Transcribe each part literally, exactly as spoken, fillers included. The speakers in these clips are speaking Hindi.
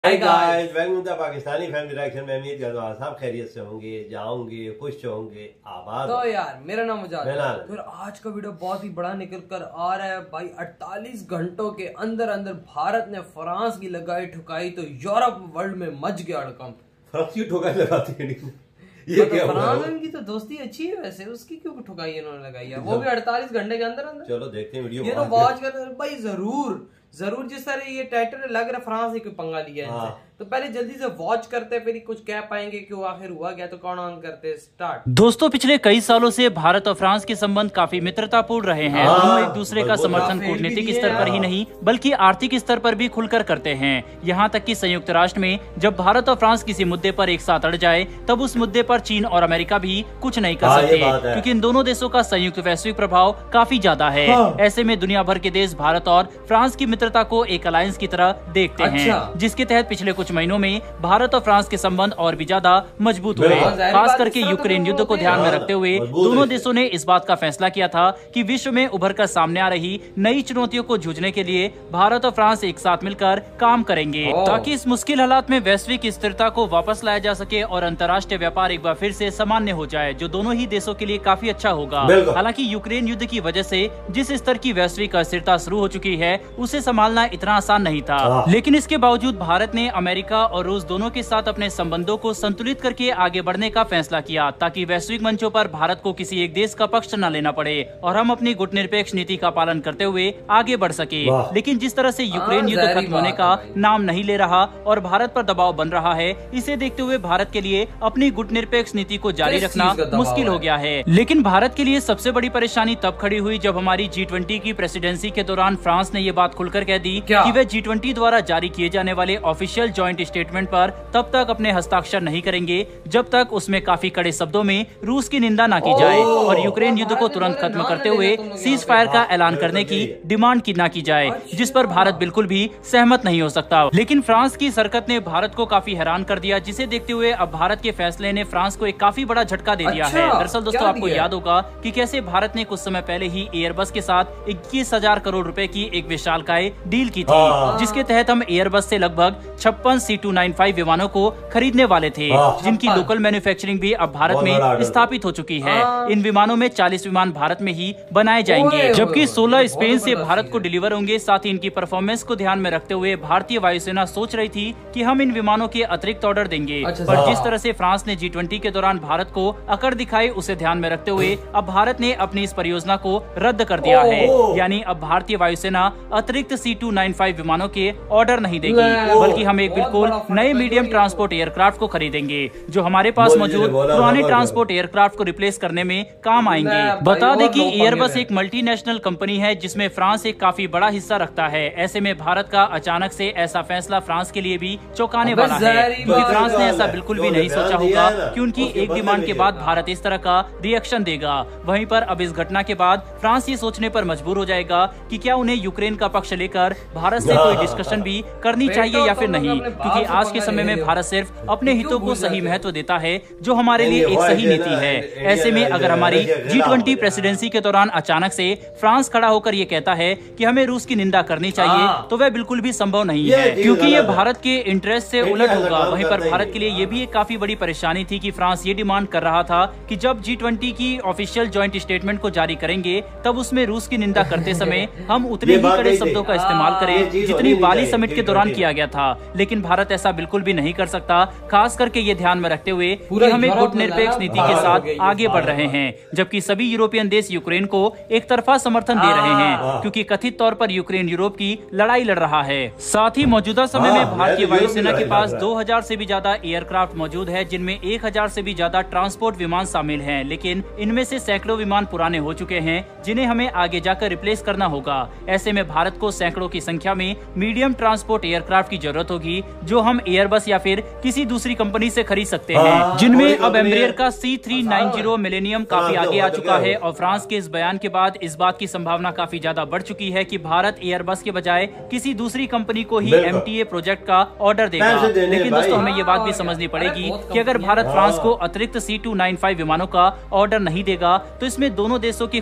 Hi guys, welcome to Pakistani family reaction में। उम्मीद करता हूं सब खैरियत से होंगे, जाओगे खुश होंगे, आबाद। तो यार मेरा नाम मुजाद है। बिलाल। फिर आज का वीडियो बहुत ही बड़ा निकल कर आ रहा है भाई। अड़तालीस घंटों के अंदर अंदर भारत ने फ्रांस की लगाई ठुकाई तो यूरोप वर्ल्ड में मच गया अड़कम। फ्रांस की ठुकाई लगाती है ये क्या हुआ? फ्रांस की तो दोस्ती अच्छी है वैसे, उसकी क्यों ठुकाई इन्होंने लगाई है, वो भी अड़तालीस घंटे के अंदर अंदर। चलो देखते हैं वीडियो। ये तो वॉच कर भाई, जरूर जरूर जिस तरह ये टाइटल लग रहा है फ्रांस ने कोई पंगा लिया है इनसे। तो पहले जल्दी से वॉच करते हैं, फिर कुछ कह पाएंगे कि वो आखिर हुआ क्या। तो कौन ऑन करते स्टार्ट। दोस्तों, पिछले कई सालों से भारत और फ्रांस के संबंध काफी मित्रतापूर्ण रहे हैं। दोनों एक दूसरे का समर्थन कूटनीतिक स्तर पर ही नहीं बल्कि आर्थिक स्तर पर भी खुलकर करते हैं। यहाँ तक कि संयुक्त राष्ट्र में जब भारत और फ्रांस किसी मुद्दे पर एक साथ अड़ जाए तब उस मुद्दे पर चीन और अमेरिका भी कुछ नहीं कर सकते, क्योंकि इन दोनों देशों का संयुक्त वैश्विक प्रभाव काफी ज्यादा है। ऐसे में दुनिया भर के देश भारत और फ्रांस की मित्रता को एक अलायंस की तरह देखते हैं, जिसके तहत पिछले कुछ महीनों में भारत और फ्रांस के संबंध और भी ज्यादा मजबूत हुए। खास करके यूक्रेन युद्ध को ध्यान में रखते हुए दोनों देशों ने इस बात का फैसला किया था कि विश्व में उभर कर सामने आ रही नई चुनौतियों को जूझने के लिए भारत और फ्रांस एक साथ मिलकर काम करेंगे, ताकि इस मुश्किल हालात में वैश्विक स्थिरता को वापस लाया जा सके और अंतर्राष्ट्रीय व्यापार एक बार फिर से सामान्य हो जाए, जो दोनों ही देशों के लिए काफी अच्छा होगा। हालांकि यूक्रेन युद्ध की वजह से जिस स्तर की वैश्विक अस्थिरता शुरू हो चुकी है उसे संभालना इतना आसान नहीं था, लेकिन इसके बावजूद भारत ने अमेरिका और रूस दोनों के साथ अपने संबंधों को संतुलित करके आगे बढ़ने का फैसला किया, ताकि वैश्विक मंचों पर भारत को किसी एक देश का पक्ष न लेना पड़े और हम अपनी गुटनिरपेक्ष नीति का पालन करते हुए आगे बढ़ सके। लेकिन जिस तरह से यूक्रेन युद्ध खत्म होने का नाम नहीं ले रहा और भारत पर दबाव बन रहा है, इसे देखते हुए भारत के लिए अपनी गुटनिरपेक्ष नीति को जारी रखना मुश्किल हो गया है। लेकिन भारत के लिए सबसे बड़ी परेशानी तब खड़ी हुई जब हमारी जी ट्वेंटी की प्रेसिडेंसी के दौरान फ्रांस ने ये बात खुलकर कह दी कि वे जी ट्वेंटी द्वारा जारी किए जाने वाले ऑफिशियल जॉइंट स्टेटमेंट पर तब तक अपने हस्ताक्षर नहीं करेंगे जब तक उसमें काफी कड़े शब्दों में रूस की निंदा न की जाए और यूक्रेन युद्ध को तुरंत खत्म करते हुए सीज फायर का ऐलान करने की डिमांड की न की जाए, जिस पर भारत बिल्कुल भी सहमत नहीं हो सकता। लेकिन फ्रांस की सरकत ने भारत को काफी हैरान कर दिया, जिसे देखते हुए अब भारत के फैसले ने फ्रांस को एक काफी बड़ा झटका दे दिया है। दरअसल दोस्तों, आपको याद होगा कि कैसे भारत ने कुछ समय पहले ही एयरबस के साथ इक्कीस हजार करोड़ रुपए की एक विशालकाय डील की थी, जिसके तहत हम एयरबस से लगभग छप्पन सी टू नाइन फाइव विमानों को खरीदने वाले थे, जिनकी लोकल मैन्युफैक्चरिंग भी अब भारत में स्थापित हो चुकी है। इन विमानों में चालीस विमान भारत में ही बनाए जाएंगे, जबकि सोलह स्पेन से भारत को डिलीवर होंगे। साथ ही इनकी परफॉर्मेंस को ध्यान में रखते हुए भारतीय वायुसेना सोच रही थी कि हम इन विमानों के अतिरिक्त ऑर्डर देंगे, पर जिस तरह से फ्रांस ने जी ट्वेंटी के दौरान भारत को अकड़ दिखाई, उसे ध्यान में रखते हुए अब भारत ने अपनी इस परियोजना को रद्द कर दिया है। यानी अब भारतीय वायुसेना अतिरिक्त सी टू नाइन फाइव विमानों के ऑर्डर नहीं देगी, बल्कि हम एक बिल्कुल नए मीडियम ट्रांसपोर्ट एयरक्राफ्ट को खरीदेंगे, जो हमारे पास मौजूद पुराने ट्रांसपोर्ट एयरक्राफ्ट को रिप्लेस करने में काम आएंगे। बता दें कि एयरबस एक मल्टीनेशनल कंपनी है जिसमें फ्रांस एक काफी बड़ा हिस्सा रखता है। ऐसे में भारत का अचानक से ऐसा फैसला फ्रांस के लिए भी चौंकाने वाला है, क्योंकि फ्रांस ने ऐसा बिल्कुल भी नहीं सोचा होगा कि उनकी एक डिमांड के बाद भारत इस तरह का रिएक्शन देगा। वहीं पर अब इस घटना के बाद फ्रांस ये सोचने पर मजबूर हो जाएगा कि क्या उन्हें यूक्रेन का पक्ष लेकर भारत से कोई डिस्कशन भी करनी चाहिए या फिर नहीं, क्योंकि आज के समय में भारत सिर्फ अपने हितों को सही महत्व देता है, जो हमारे लिए एक सही नीति है। ऐसे में अगर हमारी जी ट्वेंटी प्रेसिडेंसी के दौरान अचानक से फ्रांस खड़ा होकर ये कहता है कि हमें रूस की निंदा करनी चाहिए, तो वह बिल्कुल भी संभव नहीं है, क्योंकि ये भारत के इंटरेस्ट से उलट होगा। वहीं पर भारत के लिए ये भी एक काफी बड़ी परेशानी थी कि फ्रांस ये डिमांड कर रहा था कि जब जी ट्वेंटी की ऑफिशियल जॉइंट स्टेटमेंट को जारी करेंगे तब उसमें रूस की निंदा करते समय हम उतने ही कड़े शब्दों का इस्तेमाल करें जितनी बाली समिट के दौरान किया गया था। लेकिन भारत ऐसा बिल्कुल भी नहीं कर सकता, खास करके ये ध्यान में रखते हुए कि हम एक गुटनिरपेक्ष नीति के साथ आगे बढ़ रहे हैं, जबकि सभी यूरोपियन देश यूक्रेन को एक तरफा समर्थन दे रहे हैं, क्योंकि कथित तौर पर यूक्रेन यूरोप की लड़ाई लड़ रहा है। साथ ही मौजूदा समय में भारतीय वायुसेना के पास दो हजार से भी ज्यादा एयरक्राफ्ट मौजूद है, जिनमें एक हजार से भी ज्यादा ट्रांसपोर्ट विमान शामिल हैं। लेकिन इनमें से सैकड़ों विमान पुराने हो चुके हैं, जिन्हें हमें आगे जाकर रिप्लेस करना होगा। ऐसे में भारत को सैकड़ों की संख्या में मीडियम ट्रांसपोर्ट एयरक्राफ्ट की जरूरत होगी, जो हम एयरबस या फिर किसी दूसरी कंपनी से खरीद सकते हैं, जिनमें अब एम्ब्रियर का C three nine zero Millennium काफी आगे आ चुका है। और फ्रांस के इस बयान के बाद इस बात की संभावना काफी ज्यादा बढ़ चुकी है कि भारत एयरबस के बजाय किसी दूसरी कंपनी को ही एम टी ए प्रोजेक्ट का ऑर्डर देगा। लेकिन दोस्तों, हमें ये बात भी समझनी पड़ेगी कि अगर भारत फ्रांस को अतिरिक्त सी टू नाइन फाइव विमानों का ऑर्डर नहीं देगा तो इसमें दोनों देशों के कूटनीतिक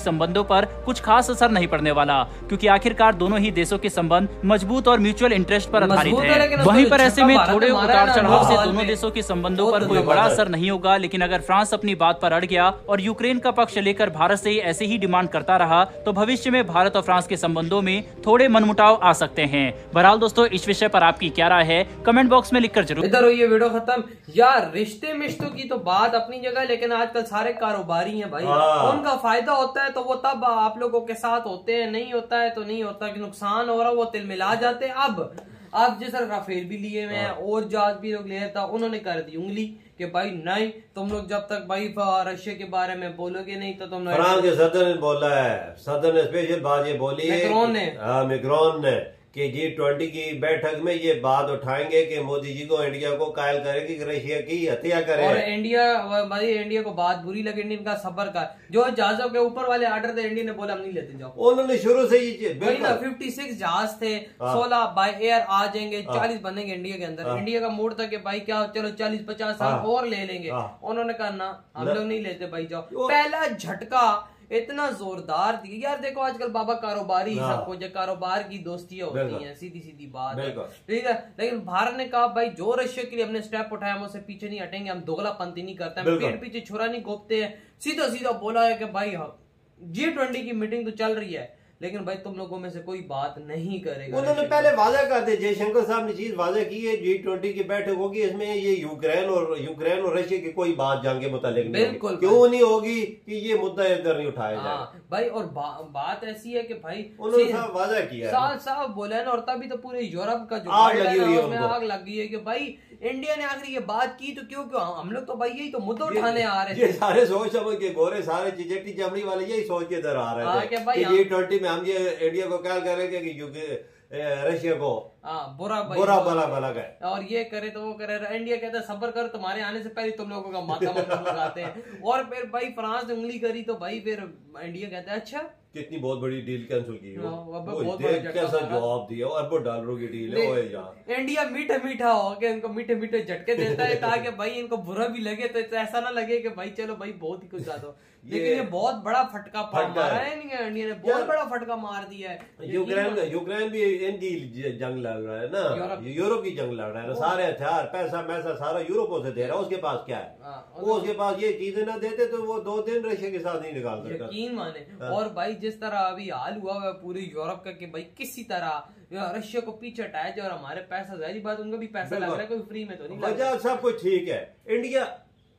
संबंधों पर कुछ खास असर नहीं पड़ने वाला, क्योंकि आखिरकार दोनों ही देशों के संबंध मजबूत और म्यूचुअल इंटरेस्ट पर आधारित हैं। वहीं पर ऐसे में थोड़े उतार चढ़ाव से दोनों देशों के संबंधों पर कोई बड़ा असर नहीं होगा, लेकिन अगर फ्रांस अपनी बात पर अड़ गया और यूक्रेन का पक्ष लेकर भारत से ऐसे ही डिमांड करता रहा तो भविष्य में भारत और फ्रांस के संबंधों में थोड़े मनमुटाव आ सकते हैं। बहरहाल दोस्तों, इस विषय पर आपकी क्या राय है कमेंट बॉक्स में लिखकर जरूर। इधर हुई ये वीडियो खत्म। यार रिश्ते मिश्तों की तो बात अपनी जगह, लेकिन आजकल सारे कारोबारी हैं भाई, उनका फायदा होता है तो वो तब आप लोगों के साथ होते हैं, नहीं होता है तो नहीं होता, कि नुकसान हो रहा वो तिल मिला जाते हैं। अब आप जिस राफेल भी लिए हुए हैं और जहाज भी लोग लिया था, उन्होंने कर दी उंगली कि भाई नहीं, तुम लोग जब तक भाई रशिया के बारे में बोलोगे नहीं तो तुम फ्रांस के सदर ने बोला है, सदर ने स्पेशल बात ये बोली है, मैक्रोन ने हाँ मैक्रोन ने कि जी ट्वेंटी की बैठक में ये बात उठाएंगे कि मोदी जी को इंडिया को कायल करेगी कि रशिया की हत्या करे। और इंडिया भाई इंडिया को बात बुरी लगी, इंडियन का सबर का जो जहाजों के ऊपर वाले आर्डर थे, इंडिया ने बोला हम नहीं लेते जाओ। उन्होंने शुरू से ही फिफ्टी सिक्स जहाज थे, सोलह बाय एयर आ जाएंगे, चालीस बनेंगे इंडिया के अंदर। इंडिया का मूड था कि भाई क्या चलो चालीस पचास साल और ले लेंगे, उन्होंने कहा ना हम लोग नहीं लेते भाई जाओ। पहला झटका इतना जोरदार थी यार। देखो आजकल बाबा कारोबारी सब कुछ, कारोबार की दोस्तियां होती हैं, सीधी सीधी बात है, ठीक है। लेकिन भारत ने कहा भाई जो रशिया के लिए हमने स्टेप उठाया हम उससे पीछे नहीं हटेंगे, हम दोगलापंती नहीं करते, हम पेट पीछे छुरा नहीं घोपते हैं। सीधा सीधा बोला है कि भाई जी ट्वेंटी की मीटिंग तो चल रही है, लेकिन भाई तुम लोगों में से कोई बात नहीं करेगा। उन्होंने पहले वादा कर दिया, जयशंकर साहब ने चीज वादा की है, जी ट्वेंटी की बैठक होगी, इसमें ये यूक्रेन और यूक्रेन और रशिया की कोई बात जंग के मुतालिक नहीं होगी। क्यों नहीं होगी कि ये मुद्दा इधर नहीं उठाया जाए भाई। और बा, बात ऐसी है कि भाई उन्होंने साहब वादा किया, साफ साफ बोला है ना। और तभी तो पूरे यूरोप का जो आग लगी हुई है, उसमें आग लगी है कि भाई इंडिया ने आखिर ये बात की तो क्यों क्यों हम लोग तो भाई यही तो मुद्दा उठाने आ रहे थे। ये सारे सोच समझ के गोरे सारे चिचटी चमड़ी वाले यही सोच के इधर आ रहे थे कि जी ट्वेंटी में हम ये इंडिया को क्या करेंगे कि रशिया को हाँ बुरा बुरा भला भला गए और ये करे तो वो करे। इंडिया कहता है सबर कर, तुम्हारे आने से पहले तुम लोगों का माथा लगाते हैं। और फिर भाई फ्रांस ने उंगली करी तो भाई फिर इंडिया कहता है अच्छा कितनी बहुत बड़ी डील कैंसिल की हो, बहुत कैसा जवाब दिया, अरबों डॉलरों की डील है यार। इंडिया मीठा मीठा हो के इनको मीठे मीठे झटके देता है ताकि भाई इनको बुरा भी लगे तो ऐसा ना लगे कि भाई चलो भाई बहुत ही कुछ ज्यादा। लेकिन ये बहुत बड़ा फटका मारा है इंडिया ने, बहुत बड़ा फटका मार दिया है। यूक्रेन यूक्रेन भी इनकी जंग लड़ रहा है ना, यूरोप की जंग लड़ रहा है ना, सारे हथियार पैसा पैसा सारा यूरोपों से दे रहा है, उसके पास क्या है, वो उसके पास ये चीजें ना देते तो वो दो दिन रशिया के साथ नहीं निकाल सकता, यकीन माने। और भाई जिस तरह अभी हाल हुआ है पूरे यूरोप का कि भाई किसी तरह रशिया को पीछे हटाया जाए, और हमारे पैसा जारी बात उनका भी पैसा लग रहा है, कोई फ्री में तो नहीं लग रहा। सब कुछ ठीक है, इंडिया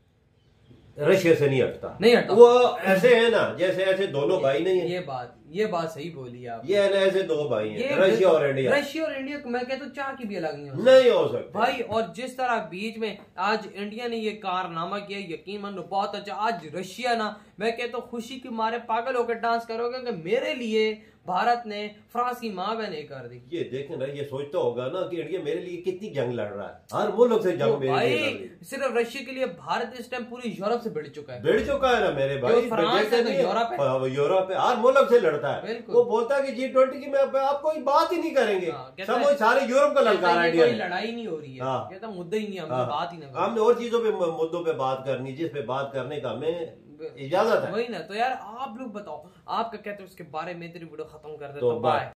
रशिया से नहीं हटता, नहीं हटता। वो ऐसे है ना जैसे ऐसे दोनों भाई नहीं है। ये बात ये बात सही बोली आप। ये है ना ऐसे दो भाई हैं, रशिया और इंडिया। रशिया और इंडिया मैं कहता हूँ चाह की भी अलग नहीं हो नहीं हो सकता भाई। और जिस तरह बीच में आज इंडिया ने ये कारनामा किया, यकीन मानो बहुत अच्छा। आज रशिया ना मैं कहता हूँ खुशी के मारे पागल होकर डांस करोगे कि मेरे लिए भारत ने फ्रांस की माँ बहन कर दी। ये देखें ना, ये सोचता होगा ना कि इंडिया मेरे लिए कितनी जंग लड़ रहा है, हर मुल्क से जंग मेरे लिए लड़ रही है। सिर्फ रशिया के लिए भारत इस टाइम पूरी यूरोप से भिड़ चुका है, भिड़ चुका है ना मेरे भाई। फ्रांस है तो यूरोप है, यूरोप है, हर मुल्क से लड़ता है। वो बोलता है कि जी ट्वेंटी की में आप कोई बात ही नहीं करेंगे, सब सारे यूरोप का ललकार है, कोई लड़ाई नहीं हो रही है, कहता मुद्दा ही नहीं, हमने बात ही नहीं, हमने और चीजों पे मुद्दों पे बात करनी जिस पे बात करने का हमें इजाजत है। वही ना। तो यार आप लोग बताओ आप क्या कहते हो इसके बारे में। तेरी वीडियो खत्म कर दे तो बाय।